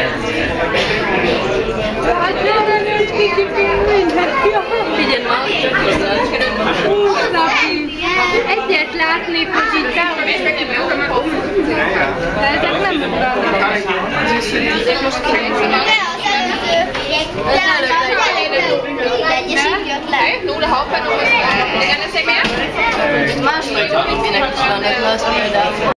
Figyelj ma, egyet látnék, hogy így támogatják. De ezek nem ugrálnak. Ezek most kinéznek. Nulla hoppen, nulla. Igen, ez egy miért? Másnak, minek is vannak, az például.